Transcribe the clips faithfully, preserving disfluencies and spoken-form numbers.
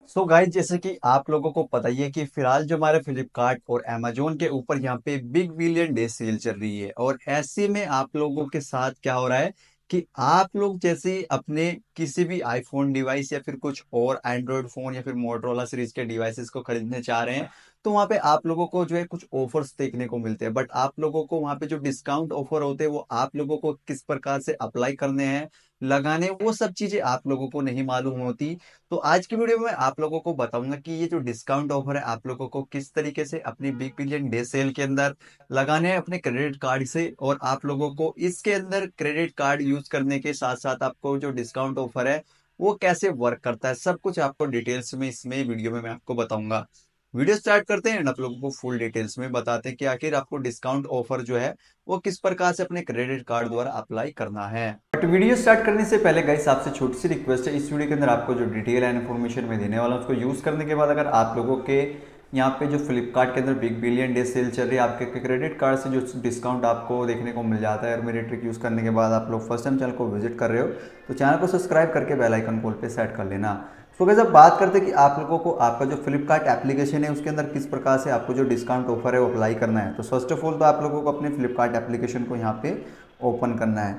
So guys, जैसे कि आप लोगों को पता ही है कि फिलहाल जो हमारे फ्लिपकार्ट और अमेजोन के ऊपर यहाँ पे बिग बिलियन डे सेल चल रही है। और ऐसे में आप लोगों के साथ क्या हो रहा है कि आप लोग जैसे अपने किसी भी आईफोन डिवाइस या फिर कुछ और एंड्रॉयड फोन या फिर मोटरोला सीरीज के डिवाइसेस को खरीदने चाह रहे हैं, तो वहां पे आप लोगों को जो है कुछ ऑफर्स देखने को मिलते हैं। बट आप लोगों को वहां पे जो डिस्काउंट ऑफर होते हैं वो आप लोगों को किस प्रकार से अप्लाई करने हैं, लगाने, वो सब चीजें आप लोगों को नहीं मालूम होती। तो आज की वीडियो में आप लोगों को बताऊंगा कि ये जो डिस्काउंट ऑफर है आप लोगों को किस तरीके से अपनी बिग बिलियन डे सेल के अंदर लगाने हैं अपने क्रेडिट कार्ड से। और आप लोगों को इसके अंदर क्रेडिट कार्ड यूज करने के साथ साथ आपको जो डिस्काउंट ऑफर है वो कैसे वर्क करता है, सब कुछ आपको डिटेल्स में इसमें वीडियो में मैं आपको बताऊंगा। वीडियो स्टार्ट करते हैं, आप लोगों को फुल डिटेल्स में बताते हैं कि आखिर आपको डिस्काउंट ऑफर जो है वो किस प्रकार से अपने क्रेडिट कार्ड द्वारा अप्लाई करना है। बट वीडियो स्टार्ट करने से पहले गाइस आपसे छोटी सी रिक्वेस्ट है, इस वीडियो के अंदर आपको जो डिटेल एंड इन्फॉर्मेशन मैं देने वाला हूं उसको यूज करने के बाद अगर आप लोगों के यहाँ पे जो फ्लिपकार्ट के अंदर बिग बिलियन डे सेल चल रही है, आपके क्रेडिट कार्ड से जो डिस्काउंट आपको देखने को मिल जाता है और मेरी ट्रिक यूज करने के बाद आप लोग फर्स्ट टाइम चैनल को विजिट कर रहे हो तो चैनल को सब्सक्राइब करके बेल आइकन कॉल पे सेट कर लेना। तो गाइस अब बात करते हैं कि आप लोगों को आपका जो फ्लिपकार्ट एप्लीकेशन है उसके अंदर किस प्रकार से आपको जो डिस्काउंट ऑफर है वो अप्लाई करना है। तो फर्स्ट ऑफ ऑल तो आप लोगों को अपने फ्लिपकार्ट एप्लीकेशन को यहाँ पे ओपन करना है।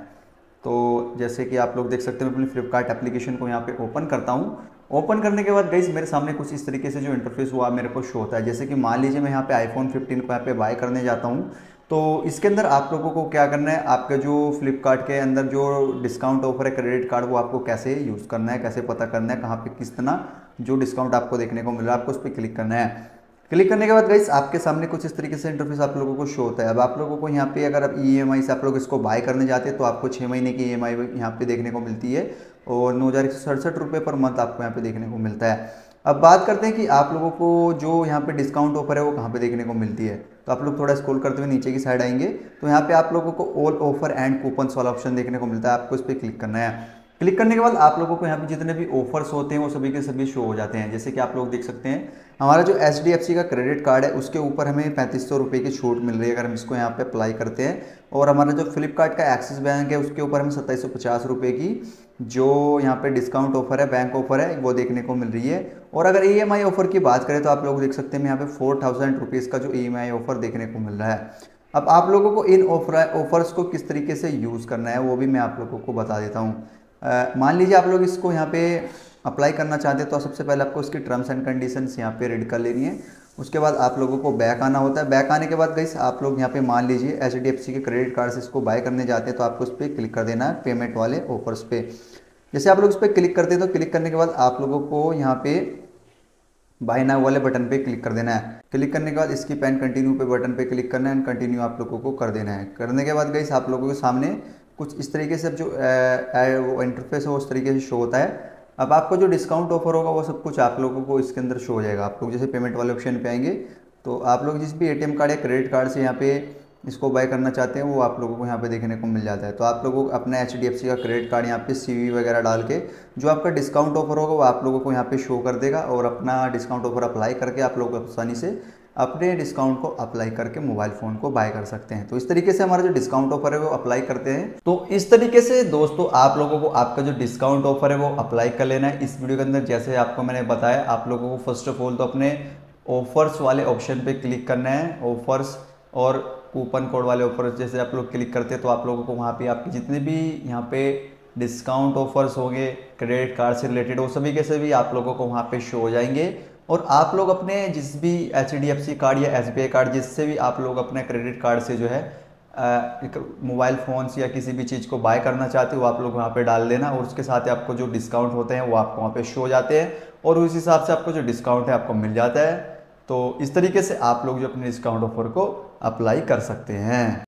तो जैसे कि आप लोग देख सकते हैं मैं अपनी फ्लिपकार्ट एप्लीकेशन को यहाँ पे ओपन करता हूँ। ओपन करने के बाद गाइस मेरे सामने कुछ इस तरीके से जो इंटरफेस हुआ मेरे को शो होता है। जैसे कि मान लीजिए मैं यहाँ पे आईफोन फिफ्टीन को यहाँ पे बाय करने जाता हूँ, तो इसके अंदर आप लोगों को क्या करना है, आपके जो फ्लिपकार्ट के अंदर जो डिस्काउंट ऑफर है क्रेडिट कार्ड वो आपको कैसे यूज़ करना है, कैसे पता करना है, कहाँ पे किस तरह जो डिस्काउंट आपको देखने को मिल रहा है आपको उस पर क्लिक करना है। क्लिक करने के बाद गाइस आपके सामने कुछ इस तरीके से इंटरफेस आप लोगों को शो होता है। अब आप लोगों को यहाँ पे अगर आप ई एम आई से आप लोग इसको बाय करने जाते हैं तो आपको छः महीने की ई एम आई यहाँ पे देखने को मिलती है और नौ हज़ार एक सौ सड़सठ रुपये पर मंथ आपको यहाँ पे देखने को मिलता है। अब बात करते हैं कि आप लोगों को जो यहाँ पे डिस्काउंट ऑफर है वो कहाँ पे देखने को मिलती है। तो आप लोग थोड़ा स्क्रॉल करते हुए नीचे की साइड आएंगे तो यहाँ पे आप लोगों को ऑल ऑफर एंड कूपन्स वाला ऑप्शन देखने को मिलता है, आपको इस पर क्लिक करना है। क्लिक करने के बाद आप लोगों को यहाँ पे जितने भी ऑफर्स होते हैं वो सभी के सभी शो हो जाते हैं। जैसे कि आप लोग देख सकते हैं हमारा जो एच डी एफ सी का क्रेडिट कार्ड है उसके ऊपर हमें पैंतीस सौ रुपये की छूट मिल रही है अगर हम इसको यहाँ पे अप्लाई करते हैं। और हमारा जो फ्लिपकार्ट का एक्सिस बैंक है उसके ऊपर हमें सत्ताईस सौ पचास रुपये की जो यहाँ पे डिस्काउंट ऑफर है, बैंक ऑफर है, वो देखने को मिल रही है। और अगर ई एम आई ऑफर की बात करें तो आप लोग देख सकते हैं यहाँ पे फोर थाउजेंड रुपीज़ का जो ई एम आई ऑफर देखने को मिल रहा है। अब आप लोगों को इन ऑफर ऑफर्स को किस तरीके से यूज़ करना है वो भी मैं आप लोगों को बता देता हूँ। अ, मान लीजिए आप लोग इसको यहाँ पे अप्लाई करना चाहते हैं तो सबसे पहले आपको इसकी टर्म्स एंड कंडीशंस यहाँ पे रीड कर लेनी है। उसके बाद आप लोगों को बैक आना होता है। बैक आने के बाद गाइस आप लोग यहाँ पे मान लीजिए एच डी एफ सी के क्रेडिट कार्ड से इसको बाय करने जाते हैं तो आपको उस पर क्लिक कर देना है पेमेंट वाले ऑफर्स पे। जैसे आप लोग इस पर क्लिक करते हैं तो क्लिक करने के बाद आप लोगों को यहाँ पे बाय नाउ वाले बटन पे क्लिक कर देना है। क्लिक करने के बाद इसकी पेन कंटिन्यू पे बटन पे क्लिक करना है एंड कंटिन्यू आप लोगों को कर देना है। करने के बाद गाइस आप लोगों के सामने कुछ इस तरीके से जो वो इंटरफेस है वो उस तरीके से शो होता है। अब आपको जो डिस्काउंट ऑफर होगा वो सब कुछ आप लोगों को इसके अंदर शो हो जाएगा। आप लोग जैसे पेमेंट वाले ऑप्शन पे आएंगे तो आप लोग जिस भी ए टी एम कार्ड या क्रेडिट कार्ड से यहाँ पे इसको बाय करना चाहते हैं वो आप लोगों को यहाँ पे देखने को मिल जाता है। तो आप लोगों को अपना एच डी एफ सी का क्रेडिट कार्ड यहाँ पे सी वी वगैरह डाल के जो आपका डिस्काउंट ऑफर होगा वो आप लोगों को यहाँ पे शो कर देगा और अपना डिस्काउंट ऑफर अप्लाई करके आप लोग आसानी से अपने डिस्काउंट को अप्लाई करके मोबाइल फ़ोन को बाय कर सकते हैं। तो इस तरीके से हमारा जो डिस्काउंट ऑफर है वो अप्लाई करते हैं। तो इस तरीके से दोस्तों आप लोगों को आपका जो डिस्काउंट ऑफर है वो अप्लाई कर लेना है इस वीडियो के अंदर। जैसे आपको मैंने बताया आप लोगों को फर्स्ट ऑफ ऑल तो अपने ऑफर्स वाले ऑप्शन पे क्लिक करना है। ऑफर्स और कूपन कोड वाले ऑफर्स जैसे आप लोग क्लिक करते हैं तो आप लोगों को वहाँ पे आपके जितने भी यहाँ पे डिस्काउंट ऑफर्स होंगे क्रेडिट कार्ड से रिलेटेड वो सभी के सभी आप लोगों को वहाँ पे शो हो जाएंगे। और आप लोग अपने जिस भी H D F C card या एस बी आई कार्ड जिससे भी आप लोग अपने क्रेडिट कार्ड से जो है मोबाइल फ़ोन्स या किसी भी चीज़ को बाय करना चाहते हो आप लोग वहाँ पे डाल देना और उसके साथ आपको जो डिस्काउंट होते हैं वो आपको वहाँ पे शो हो जाते हैं और उस हिसाब से आपको जो डिस्काउंट है आपको मिल जाता है। तो इस तरीके से आप लोग जो अपने डिस्काउंट ऑफर को अप्लाई कर सकते हैं।